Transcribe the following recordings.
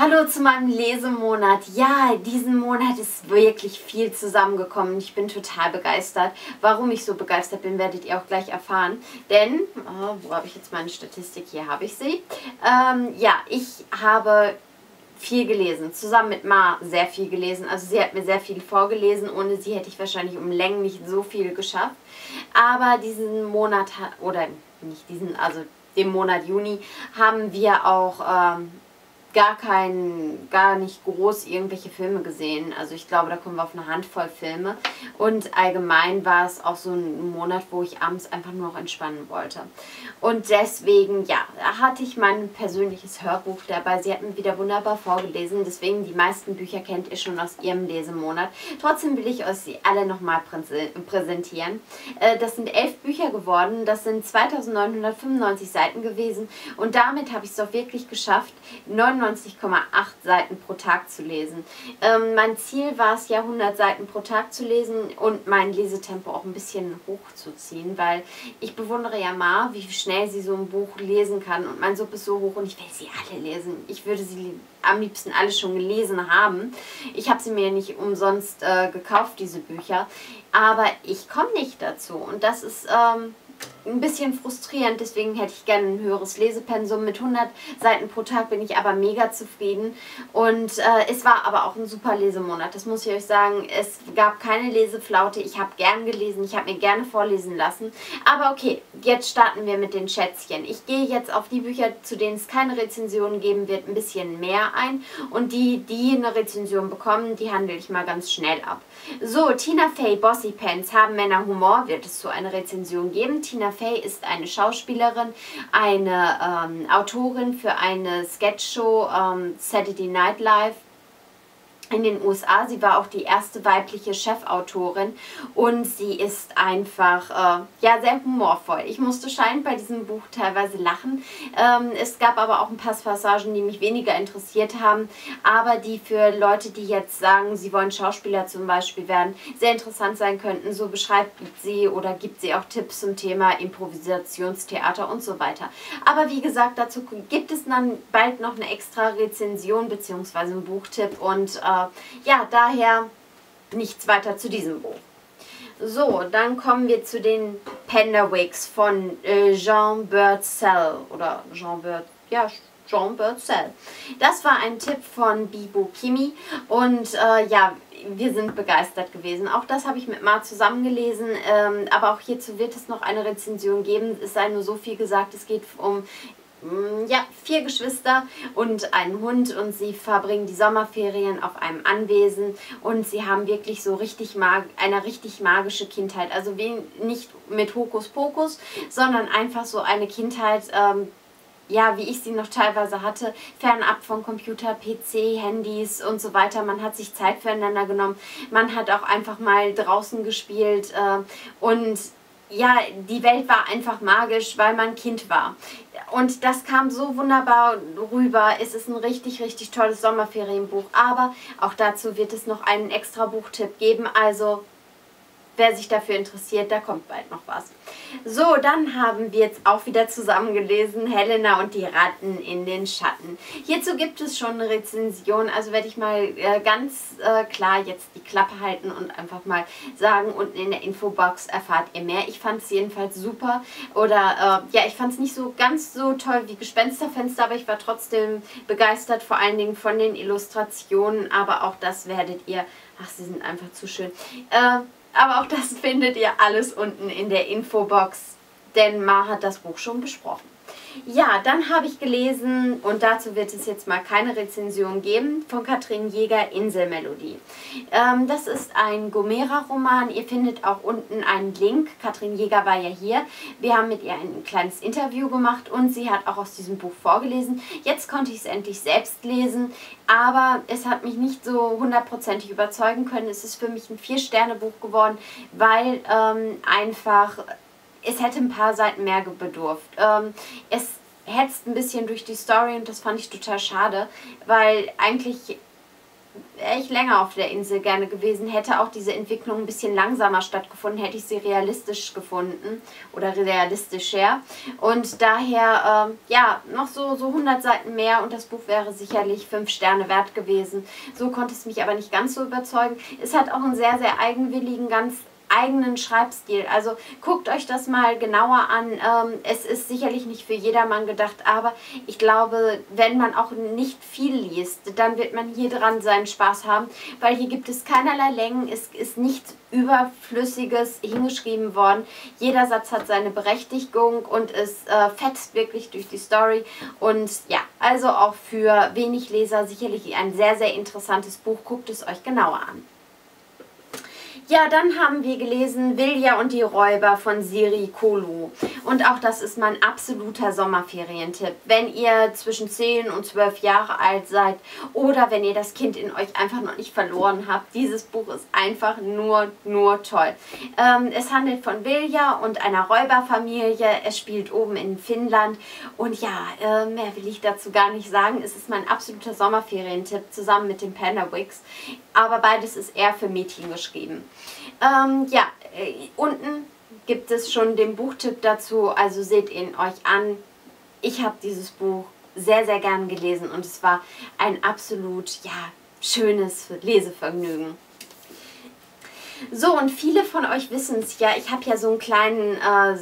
Hallo zu meinem Lesemonat. Ja, diesen Monat ist wirklich viel zusammengekommen. Ich bin total begeistert. Warum ich so begeistert bin, werdet ihr auch gleich erfahren. Denn, wo habe ich jetzt meine Statistik? Hier habe ich sie. Ja, ich habe viel gelesen. Zusammen mit Ma sehr viel gelesen. Also sie hat mir sehr viel vorgelesen. Ohne sie hätte ich wahrscheinlich um Längen nicht so viel geschafft. Aber diesen Monat, oder nicht diesen, also den Monat Juni, haben wir auch gar nicht groß irgendwelche Filme gesehen. Also ich glaube, da kommen wir auf eine Handvoll Filme. Und allgemein war es auch so ein Monat, wo ich abends einfach nur noch entspannen wollte. Und deswegen, ja, hatte ich mein persönliches Hörbuch dabei. Sie hat mir wieder wunderbar vorgelesen. Deswegen, die meisten Bücher kennt ihr schon aus ihrem Lesemonat. Trotzdem will ich euch sie alle nochmal präsentieren. Das sind 11 Bücher geworden. Das sind 2995 Seiten gewesen. Und damit habe ich es doch wirklich geschafft, 99,8 Seiten pro Tag zu lesen. Mein Ziel war es ja, 100 Seiten pro Tag zu lesen und mein Lesetempo auch ein bisschen hochzuziehen, weil ich bewundere ja Ma, wie schnell sie so ein Buch lesen kann, und mein Sub ist so hoch und ich will sie alle lesen. Ich würde sie am liebsten alle schon gelesen haben. Ich habe sie mir nicht umsonst gekauft, diese Bücher, aber ich komme nicht dazu, und das ist ein bisschen frustrierend. Deswegen hätte ich gerne ein höheres Lesepensum. Mit 100 Seiten pro Tag bin ich aber mega zufrieden. Und es war aber auch ein super Lesemonat, das muss ich euch sagen. Es gab keine Leseflaute. Ich habe gern gelesen. Ich habe mir gerne vorlesen lassen. Aber okay, jetzt starten wir mit den Schätzchen. Ich gehe jetzt auf die Bücher, zu denen es keine Rezensionen geben wird, ein bisschen mehr ein. Und die eine Rezension bekommen, die handle ich mal ganz schnell ab. So, Tina Fey, Bossy Pants, haben Männer Humor, wird es so eine Rezension geben. Tina Fey ist eine Schauspielerin, eine Autorin für eine Sketchshow, Saturday Night Live in den USA. Sie war auch die erste weibliche Chefautorin und sie ist einfach ja, sehr humorvoll. Ich musste scheinbar bei diesem Buch teilweise lachen. Es gab aber auch ein paar Passagen, die mich weniger interessiert haben, aber die für Leute, die jetzt sagen, sie wollen Schauspieler zum Beispiel werden, sehr interessant sein könnten. So beschreibt sie oder gibt sie auch Tipps zum Thema Improvisationstheater und so weiter. Aber wie gesagt, dazu gibt es dann bald noch eine extra Rezension bzw. einen Buchtipp, und ja, daher nichts weiter zu diesem Buch. So, dann kommen wir zu den Penderwigs von Jean Birdsell oder Jean Birdsell. Das war ein Tipp von Bibo Kimi, und ja, wir sind begeistert gewesen. Auch das habe ich mit Ma zusammen gelesen, aber auch hierzu wird es noch eine Rezension geben. Es sei nur so viel gesagt, es geht um ja, 4 Geschwister und einen Hund, und sie verbringen die Sommerferien auf einem Anwesen, und sie haben wirklich so eine richtig magische Kindheit. Also nicht mit Hokuspokus, sondern einfach so eine Kindheit, ja, wie ich sie noch teilweise hatte, fernab von Computer, PC, Handys und so weiter. Man hat sich Zeit füreinander genommen, man hat auch einfach mal draußen gespielt, und ja, die Welt war einfach magisch, weil man Kind war. Und das kam so wunderbar rüber. Es ist ein richtig, richtig tolles Sommerferienbuch. Aber auch dazu wird es noch einen extra Buchtipp geben. Also, wer sich dafür interessiert, da kommt bald noch was. So, dann haben wir jetzt auch wieder zusammen gelesen, Helena und die Ratten in den Schatten. Hierzu gibt es schon eine Rezension, also werde ich mal ganz klar jetzt die Klappe halten und einfach mal sagen, unten in der Infobox erfahrt ihr mehr. Ich fand es jedenfalls super, oder ja, ich fand es nicht so ganz so toll wie Gespensterfenster, aber ich war trotzdem begeistert, vor allen Dingen von den Illustrationen, aber auch das werdet ihr, ach, sie sind einfach zu schön, aber auch das findet ihr alles unten in der Infobox, denn Ma hat das Buch schon besprochen. Ja, dann habe ich gelesen, und dazu wird es jetzt mal keine Rezension geben, von Katrin Jäger, Inselmelodie. Das ist ein Gomera-Roman. Ihr findet auch unten einen Link. Katrin Jäger war ja hier. Wir haben mit ihr ein kleines Interview gemacht, und sie hat auch aus diesem Buch vorgelesen. Jetzt konnte ich es endlich selbst lesen, aber es hat mich nicht so hundertprozentig überzeugen können. Es ist für mich ein 4-Sterne-Buch geworden, weil einfach es hätte ein paar Seiten mehr bedurft. Es hetzt ein bisschen durch die Story, und das fand ich total schade, weil eigentlich wäre ich länger auf der Insel gerne gewesen, hätte auch diese Entwicklung ein bisschen langsamer stattgefunden, hätte ich sie realistisch gefunden oder realistischer. Und daher, ja, noch so 100 Seiten mehr und das Buch wäre sicherlich 5 Sterne wert gewesen. So konnte es mich aber nicht ganz so überzeugen. Es hat auch einen sehr, sehr eigenwilligen, ganz eigenen Schreibstil. Also guckt euch das mal genauer an. Es ist sicherlich nicht für jedermann gedacht, aber ich glaube, wenn man auch nicht viel liest, dann wird man hier dran seinen Spaß haben, weil hier gibt es keinerlei Längen, es ist nichts Überflüssiges hingeschrieben worden. Jeder Satz hat seine Berechtigung und es fetzt wirklich durch die Story. Und ja, also auch für wenig Leser sicherlich ein sehr, sehr interessantes Buch. Guckt es euch genauer an. Ja, dann haben wir gelesen Vilja und die Räuber von Siri Kolu. Und auch das ist mein absoluter Sommerferientipp. Wenn ihr zwischen 10 und 12 Jahre alt seid oder wenn ihr das Kind in euch einfach noch nicht verloren habt, dieses Buch ist einfach nur toll. Es handelt von Vilja und einer Räuberfamilie. Es spielt oben in Finnland. Und ja, mehr will ich dazu gar nicht sagen. Es ist mein absoluter Sommerferientipp zusammen mit den Panderwicks. Aber beides ist eher für Mädchen geschrieben. Ja, unten gibt es schon den Buchtipp dazu, also seht ihn euch an. Ich habe dieses Buch sehr, sehr gern gelesen und es war ein absolut, ja, schönes Lesevergnügen. So, und viele von euch wissen es ja, ich habe ja so einen kleinen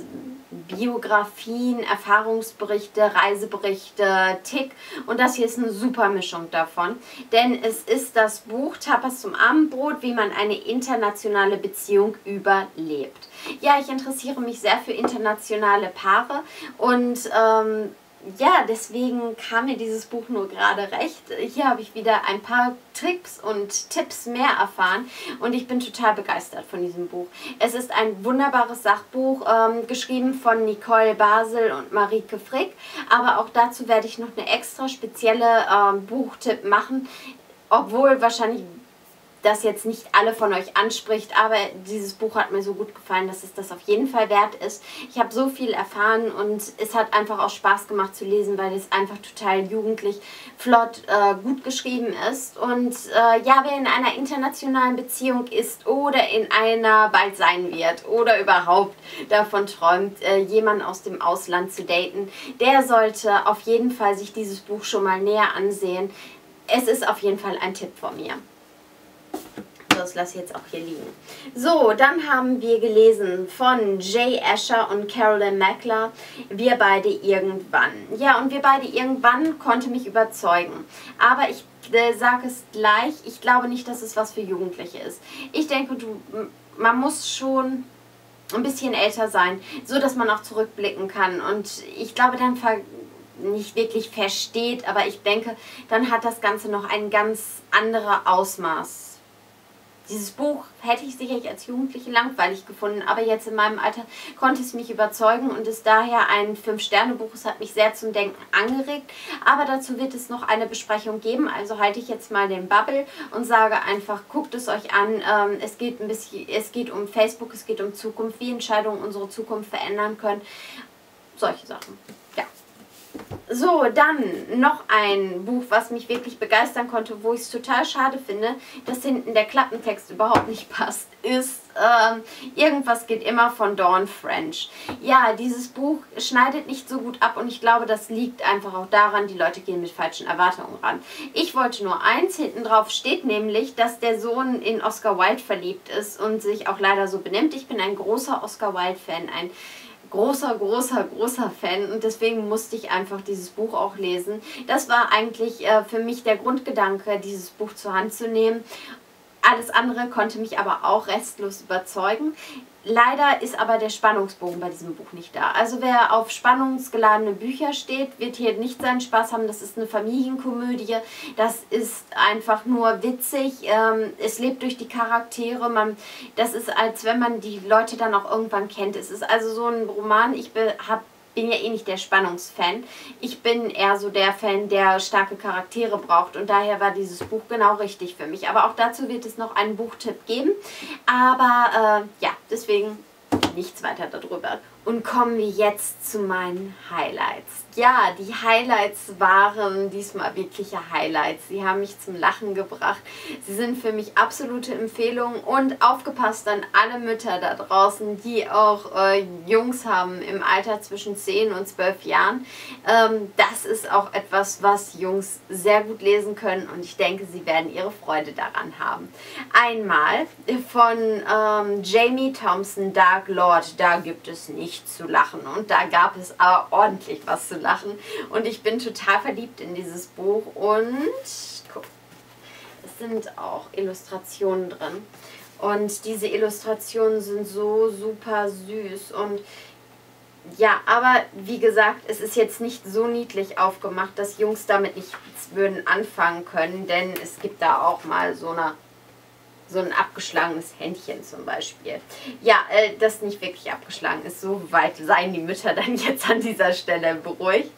Biografien, Erfahrungsberichte, Reiseberichte, Tick und das hier ist eine super Mischung davon, denn es ist das Buch Tapas zum Abendbrot, wie man eine internationale Beziehung überlebt. Ja, ich interessiere mich sehr für internationale Paare und ja, deswegen kam mir dieses Buch nur gerade recht. Hier habe ich wieder ein paar Tricks und Tipps mehr erfahren und ich bin total begeistert von diesem Buch. Es ist ein wunderbares Sachbuch, geschrieben von Nicole Basel und Marieke Frick, aber auch dazu werde ich noch eine extra spezielle Buchtipp machen, obwohl wahrscheinlich das jetzt nicht alle von euch anspricht, aber dieses Buch hat mir so gut gefallen, dass es das auf jeden Fall wert ist. Ich habe so viel erfahren und es hat einfach auch Spaß gemacht zu lesen, weil es einfach total jugendlich, flott, gut geschrieben ist. Und ja, wer in einer internationalen Beziehung ist oder in einer bald sein wird oder überhaupt davon träumt, jemanden aus dem Ausland zu daten, der sollte auf jeden Fall sich dieses Buch schon mal näher ansehen. Es ist auf jeden Fall ein Tipp von mir. Das lasse ich jetzt auch hier liegen. So, dann haben wir gelesen von Jay Asher und Carolyn Mackler, Wir beide irgendwann. Ja, und Wir beide irgendwann konnte mich überzeugen. Aber ich sage es gleich, ich glaube nicht, dass es was für Jugendliche ist. Ich denke, man muss schon ein bisschen älter sein, so dass man auch zurückblicken kann. Und ich glaube, dann nicht wirklich versteht, aber ich denke, dann hat das Ganze noch ein ganz anderes Ausmaß. Dieses Buch hätte ich sicherlich als Jugendliche langweilig gefunden, aber jetzt in meinem Alter konnte es mich überzeugen und ist daher ein 5-Sterne-Buch. Es hat mich sehr zum Denken angeregt, aber dazu wird es noch eine Besprechung geben, also halte ich jetzt mal den Bubble und sage einfach, guckt es euch an. Es geht um Facebook, es geht um Zukunft, wie Entscheidungen unsere Zukunft verändern können. Solche Sachen. Ja. So, dann noch ein Buch, was mich wirklich begeistern konnte, wo ich es total schade finde, dass hinten der Klappentext überhaupt nicht passt, ist Irgendwas geht immer von Dawn French. Ja, dieses Buch schneidet nicht so gut ab und ich glaube, das liegt einfach auch daran, die Leute gehen mit falschen Erwartungen ran. Ich wollte nur eins, hinten drauf steht nämlich, dass der Sohn in Oscar Wilde verliebt ist und sich auch leider so benimmt. Ich bin ein großer Oscar Wilde-Fan, ein großer Fan und deswegen musste ich einfach dieses Buch auch lesen. Das war eigentlich für mich der Grundgedanke, dieses Buch zur Hand zu nehmen. Alles andere konnte mich aber auch restlos überzeugen. Leider ist aber der Spannungsbogen bei diesem Buch nicht da. Also wer auf spannungsgeladene Bücher steht, wird hier nicht seinen Spaß haben. Das ist eine Familienkomödie. Das ist einfach nur witzig. Es lebt durch die Charaktere. Das ist, als wenn man die Leute dann auch irgendwann kennt. Es ist also so ein Roman. Ich bin ja eh nicht der Spannungsfan. Ich bin eher so der Fan, der starke Charaktere braucht und daher war dieses Buch genau richtig für mich. Aber auch dazu wird es noch einen Buchtipp geben. Aber ja, deswegen nichts weiter darüber. Und kommen wir jetzt zu meinen Highlights. Ja, die Highlights waren diesmal wirkliche Highlights. Sie haben mich zum Lachen gebracht. Sie sind für mich absolute Empfehlungen. Und aufgepasst an alle Mütter da draußen, die auch Jungs haben im Alter zwischen 10 und 12 Jahren. Das ist auch etwas, was Jungs sehr gut lesen können. Und ich denke, sie werden ihre Freude daran haben. Einmal von Jamie Thompson, Dark Lord. Da gibt es nichts zu lachen. Und da gab es aber ordentlich was zu lachen. Und ich bin total verliebt in dieses Buch. Und guck, es sind auch Illustrationen drin. Und diese Illustrationen sind so super süß. Und ja, aber wie gesagt, es ist jetzt nicht so niedlich aufgemacht, dass Jungs damit nichts würden anfangen können. Denn es gibt da auch mal so ein abgeschlagenes Händchen zum Beispiel. Ja, das nicht wirklich abgeschlagen ist. So weit seien die Mütter dann jetzt an dieser Stelle beruhigt.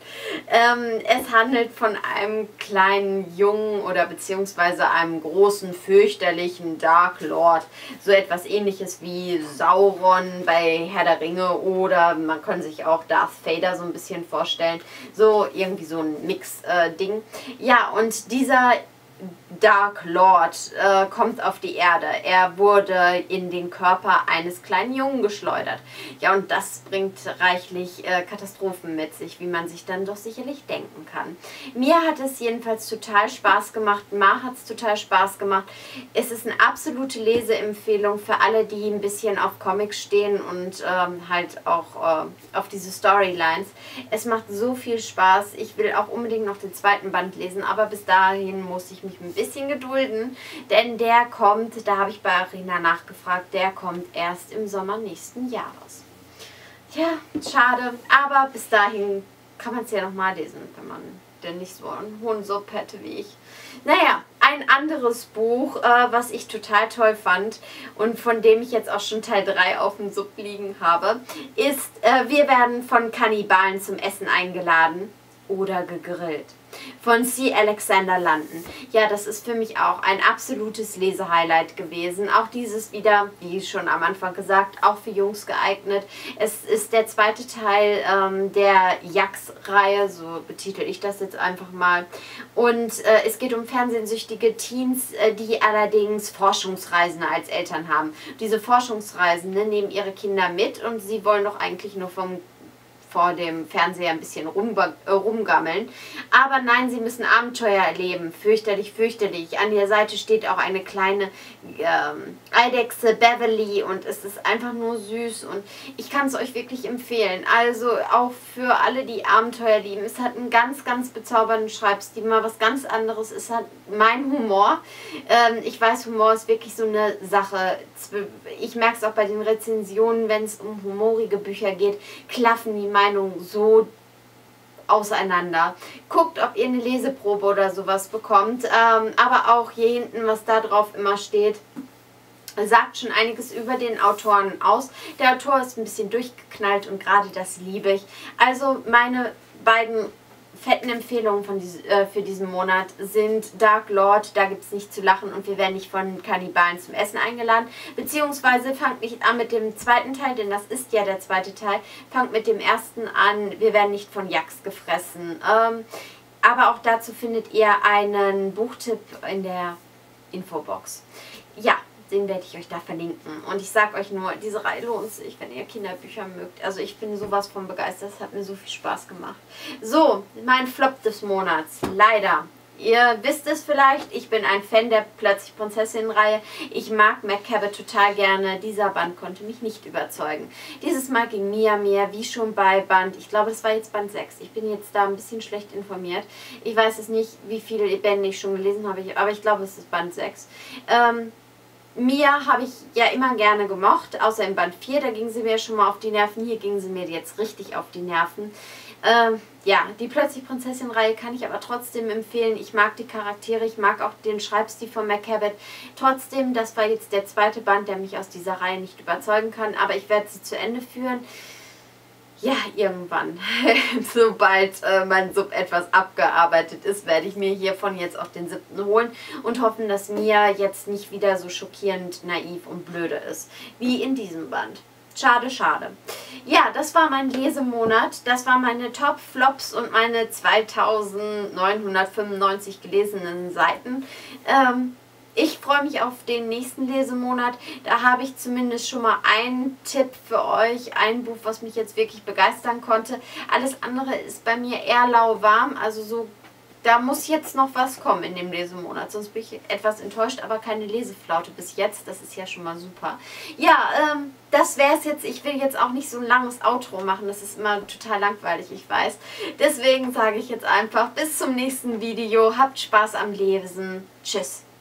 Es handelt von einem kleinen Jungen oder beziehungsweise einem großen, fürchterlichen Dark Lord. So etwas ähnliches wie Sauron bei Herr der Ringe oder man kann sich auch Darth Vader so ein bisschen vorstellen. So irgendwie so ein Mix-Ding. Ja, und dieser Dark Lord kommt auf die Erde. Er wurde in den Körper eines kleinen Jungen geschleudert. Ja, und das bringt reichlich Katastrophen mit sich, wie man sich dann doch sicherlich denken kann. Mir hat es jedenfalls total Spaß gemacht. Ma hat es total Spaß gemacht. Es ist eine absolute Leseempfehlung für alle, die ein bisschen auf Comics stehen und halt auch auf diese Storylines. Es macht so viel Spaß. Ich will auch unbedingt noch den zweiten Band lesen, aber bis dahin muss ich mich ein bisschen gedulden, denn der kommt, da habe ich bei Arina nachgefragt, der kommt erst im Sommer nächsten Jahres. Ja, schade, aber bis dahin kann man es ja nochmal lesen, wenn man denn nicht so einen hohen Sub hätte wie ich. Naja, ein anderes Buch, was ich total toll fand und von dem ich jetzt auch schon Teil 3 auf dem Sub liegen habe, ist Wir werden von Kannibalen zum Essen eingeladen oder gegrillt. Von C. Alexander London. Ja, das ist für mich auch ein absolutes Lesehighlight gewesen. Auch dieses wieder, wie schon am Anfang gesagt, auch für Jungs geeignet. Es ist der zweite Teil der Jax-Reihe, so betitel ich das jetzt einfach mal. Und es geht um fernsehsüchtige Teens, die allerdings Forschungsreisende als Eltern haben. Diese Forschungsreisenden nehmen ihre Kinder mit und sie wollen doch eigentlich nur vor dem Fernseher ein bisschen rumgammeln. Aber nein, sie müssen Abenteuer erleben. Fürchterlich, fürchterlich. An der Seite steht auch eine kleine Eidechse, Beverly, und es ist einfach nur süß und ich kann es euch wirklich empfehlen. Also auch für alle, die Abenteuer lieben. Es hat einen ganz, ganz bezaubernden Schreibstil, mal was ganz anderes. Es hat mein Humor. Ich weiß, Humor ist wirklich so eine Sache. Ich merke es auch bei den Rezensionen, wenn es um humorige Bücher geht, klaffen die Meinungen so auseinander. Guckt, ob ihr eine Leseprobe oder sowas bekommt. Aber auch hier hinten, was da drauf immer steht, sagt schon einiges über den Autoren aus. Der Autor ist ein bisschen durchgeknallt und gerade das liebe ich. Also meine beiden fetten Empfehlungen für diesen Monat sind Dark Lord, da gibt es nicht zu lachen und wir werden nicht von Kannibalen zum Essen eingeladen. Beziehungsweise fangt nicht an mit dem zweiten Teil, denn das ist ja der zweite Teil. Fangt mit dem ersten an, wir werden nicht von Jax gefressen. Aber auch dazu findet ihr einen Buchtipp in der Infobox. Ja, den werde ich euch da verlinken. Und ich sage euch nur, diese Reihe lohnt sich, wenn ihr Kinderbücher mögt. Also ich bin sowas von begeistert, es hat mir so viel Spaß gemacht. So, mein Flop des Monats. Leider. Ihr wisst es vielleicht, ich bin ein Fan der Plötzlich Prinzessin-Reihe. Ich mag McCabot total gerne. Dieser Band konnte mich nicht überzeugen. Dieses Mal ging Mia mehr, wie schon bei Band, ich glaube, das war jetzt Band 6. Ich bin jetzt da ein bisschen schlecht informiert. Ich weiß es nicht, wie viele Bände ich schon gelesen habe, aber ich glaube, es ist Band 6. Mia habe ich ja immer gerne gemocht, außer im Band 4, da ging sie mir schon mal auf die Nerven. Hier ging sie mir jetzt richtig auf die Nerven. Ja, die Plötzlich Prinzessin-Reihe kann ich aber trotzdem empfehlen. Ich mag die Charaktere, ich mag auch den Schreibstil von McCabot. Trotzdem, das war jetzt der zweite Band, der mich aus dieser Reihe nicht überzeugen kann, aber ich werde sie zu Ende führen. Ja, irgendwann, sobald mein Sub etwas abgearbeitet ist, werde ich mir hiervon jetzt auch den 7. holen und hoffen, dass Mia jetzt nicht wieder so schockierend naiv und blöde ist, wie in diesem Band. Schade, schade. Ja, das war mein Lesemonat. Das waren meine Top-Flops und meine 2995 gelesenen Seiten. Ich freue mich auf den nächsten Lesemonat. Da habe ich zumindest schon mal einen Tipp für euch. Ein Buch, was mich jetzt wirklich begeistern konnte. Alles andere ist bei mir eher lauwarm. Also so, da muss jetzt noch was kommen in dem Lesemonat. Sonst bin ich etwas enttäuscht, aber keine Leseflaute bis jetzt. Das ist ja schon mal super. Ja, das wäre es jetzt. Ich will jetzt auch nicht so ein langes Outro machen. Das ist immer total langweilig, ich weiß. Deswegen sage ich jetzt einfach bis zum nächsten Video. Habt Spaß am Lesen. Tschüss.